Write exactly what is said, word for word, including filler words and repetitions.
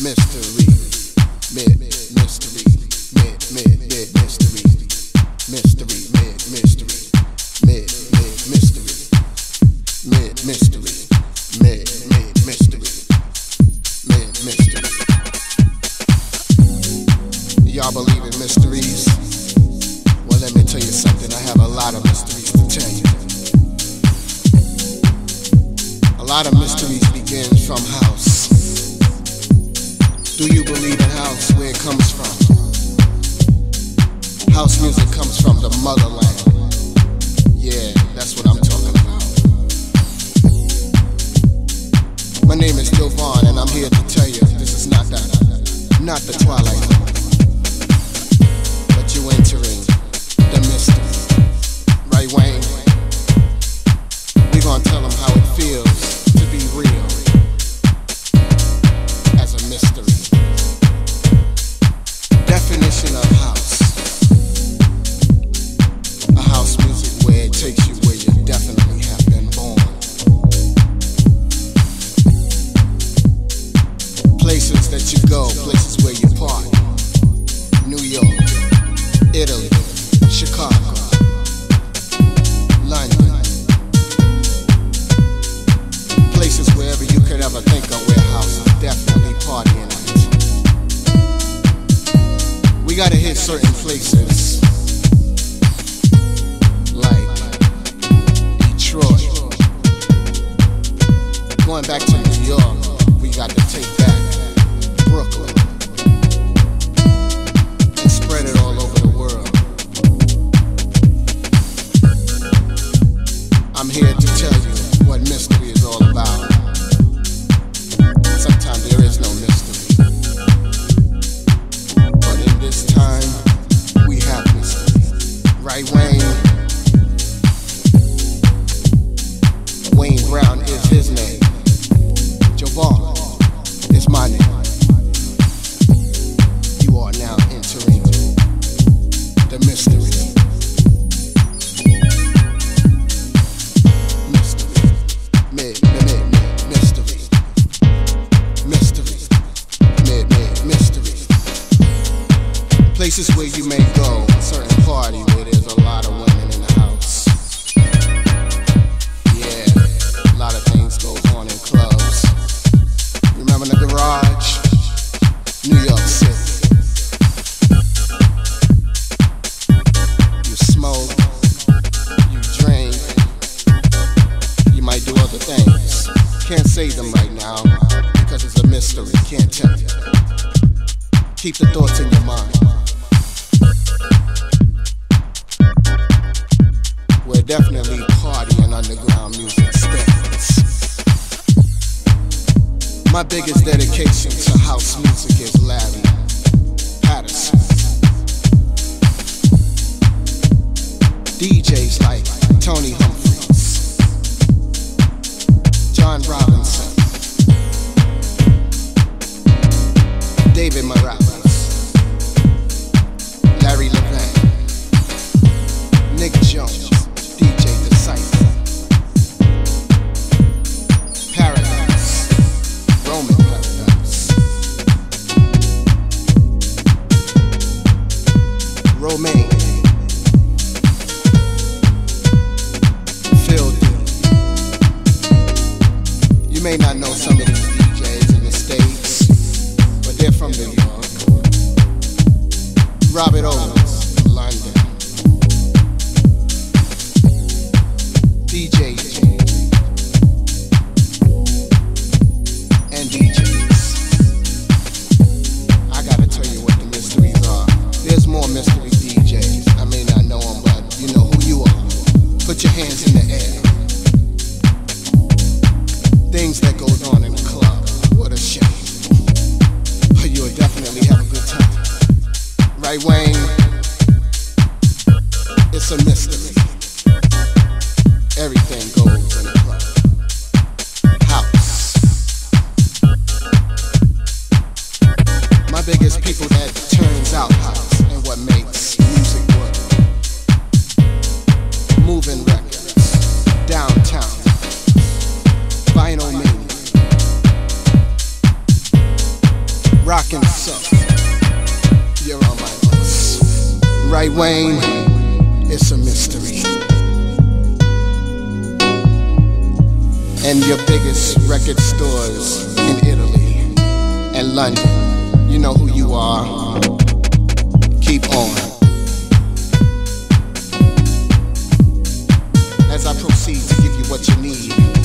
mystery, mid, mystery, mid, mid, mid, mystery, mystery, mid, mystery, mid, mid, mystery, mid, mystery, mid, mid, mystery, mid, mystery. Y'all believe in mysteries? Well, let me tell you something. I have a lot of mysteries to tell you. A lot of mysteries begins from house. Do you believe in house, where it comes from? House music comes from the motherland. Yeah, that's what I'm talking about. My name is Jovan, and I'm here to tell you this is not that, not the Twilight Zone. But you entering the mystery. Right, Wayne? We gonna tell them how it feels to be real as a mystery. Definition of house. A house music where it takes you where you definitely have been born. Places that you go, places where you party. New York, Italy, Chicago, London. Places wherever you could ever think of where house is definitely partying at. We gotta hit certain places like Detroit. Going back to New York, we got to take back Brooklyn and spread it all over the world. I'm here to tell you what mystery is all about. Sometimes there is no mystery. But in this time, we have mystery. Right, Wayne? Wayne Brown is his name. Jovan is my name. You are now entering the mystery. Mystery. Mid, mid, mid, mid, mystery. Mystery. Mid, mid, mystery. Places where you may go, a certain party where there's a lot of women in the house. Yeah, a lot of things go on in clubs. Remember the Garage? New York City. You smoke, you drink, you might do other things. Can't say them right now because it's a mystery. Can't tell you. Keep the thoughts in your mind. We're definitely partying underground music standards. My biggest dedication to house music is Larry Patterson. D Js like Tony Humphries, John Robinson, David Morales, Larry Levan, Nick Jones, D J Decipher, Paradise, Roman Paradise, Romaine, Phil D. You may not know some of these D Js in the States, but they're from New York. Robert Owens, London. D J G and D Js. I gotta tell you what the mysteries are. There's more mystery D Js. I may not know them, but you know who you are. Put your hands in the air. Things that goes on in the club. What a shame. You'll definitely have a good time. Right, Wayne? It's a mystery. Everything goes in the club. House. My biggest people that turns out house and what makes music work. Moving records. Downtown. Vinyl Mania. rockin' so. You're on my list. Right, Wayne? It's a mystery. And your biggest record stores in Italy and London, you know who you are. Keep on. As I proceed to give you what you need.